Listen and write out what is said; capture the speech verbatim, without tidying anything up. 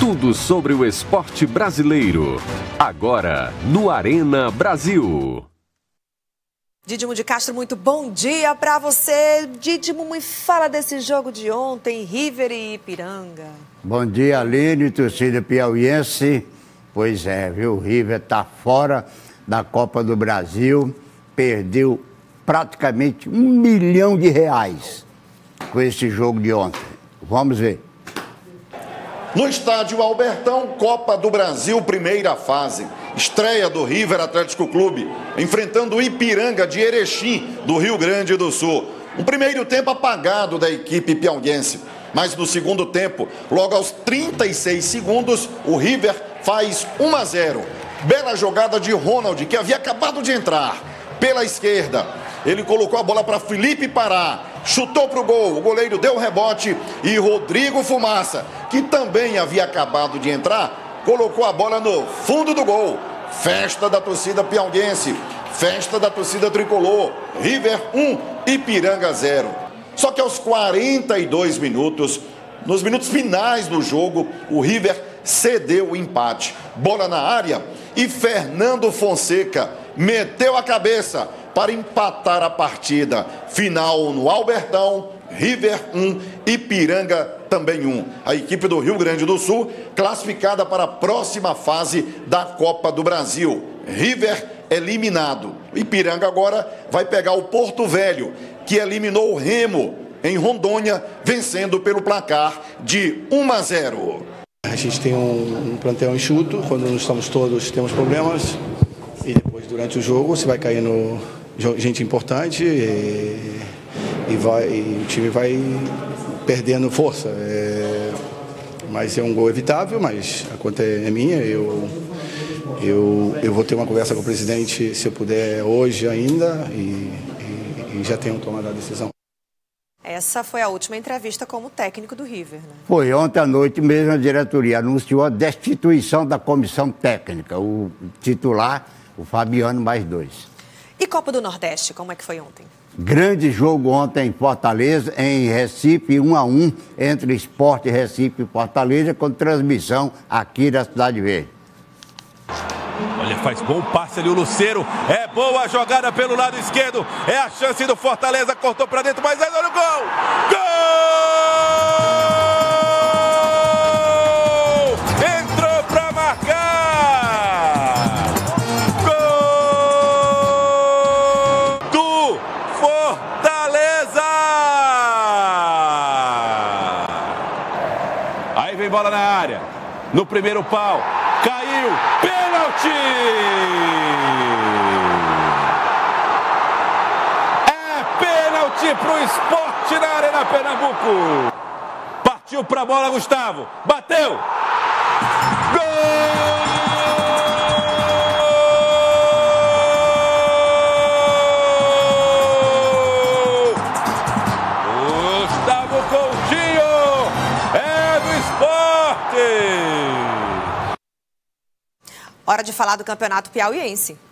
Tudo sobre o esporte brasileiro. Agora, no Arena Brasil. Didimo de Castro, muito bom dia para você. Didimo, me fala desse jogo de ontem, River e Ipiranga. Bom dia, Aline, torcida piauiense. Pois é, viu? O River está fora da Copa do Brasil, perdeu praticamente um milhão de reais com esse jogo de ontem. Vamos ver. No estádio Albertão, Copa do Brasil, primeira fase. Estreia do River Atlético Clube, enfrentando o Ipiranga de Erechim, do Rio Grande do Sul. Um primeiro tempo apagado da equipe piauiense. Mas no segundo tempo, logo aos trinta e seis segundos, o River faz um a zero. Bela jogada de Ronald, que havia acabado de entrar. Pela esquerda, ele colocou a bola para Felipe Pará. Chutou para o gol, o goleiro deu o rebote e Rodrigo Fumaça, que também havia acabado de entrar, colocou a bola no fundo do gol. Festa da torcida piauiense, festa da torcida tricolor. River um, Ipiranga zero. Só que aos quarenta e dois minutos, nos minutos finais do jogo, o River cedeu o empate. Bola na área e Fernando Fonseca meteu a cabeça para empatar a partida. Final no Albertão, River um, Ipiranga também um. A equipe do Rio Grande do Sul classificada para a próxima fase da Copa do Brasil. River eliminado. Ipiranga agora vai pegar o Porto Velho, que eliminou o Remo em Rondônia, vencendo pelo placar de um a zero. A gente tem um, um plantel enxuto, quando não estamos todos temos problemas, e depois durante o jogo você vai cair no gente importante e, e, vai, e o time vai perdendo força. É, mas é um gol evitável, mas a conta é minha. Eu, eu, eu vou ter uma conversa com o presidente, se eu puder, hoje ainda, e, e, e já tenho tomado a decisão. Essa foi a última entrevista como técnico do River, né? Foi ontem à noite mesmo, a diretoria anunciou a destituição da comissão técnica. O titular, o Fabiano, mais dois. E Copa do Nordeste, como é que foi ontem? Grande jogo ontem em Fortaleza, em Recife, um a um entre Sport Recife e Fortaleza, com transmissão aqui da Cidade Verde. Olha, faz bom passe ali o Lucero. É boa a jogada pelo lado esquerdo. É a chance do Fortaleza. Cortou pra dentro, mas aí olha o gol! Gol! Entrou pra marcar! Gol do Fortaleza! Aí vem bola na área. No primeiro pau. Caiu. Pênalti! É pênalti pro Sport na Arena Pernambuco. Partiu pra bola, Gustavo. Bateu! Gol! Gustavo Coutinho é do Sport! Hora de falar do Campeonato Piauiense.